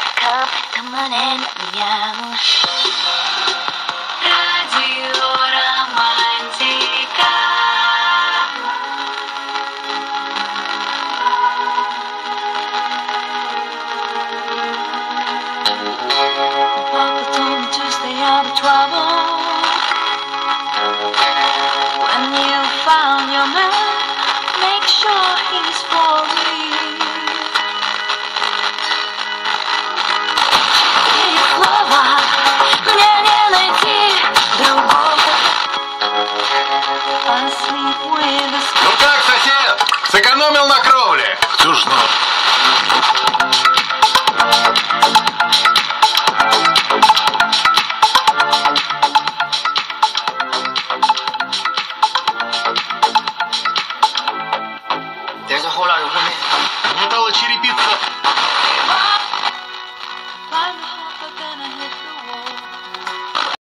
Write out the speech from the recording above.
Temenin yang Radio Romantika. Papa told me to stay out of trouble. When you found your man, make sure he's for real. Ну как, сосед? Сэкономил на кровле? Кто ж знал? There's a whole lot of women. Металлочерепица.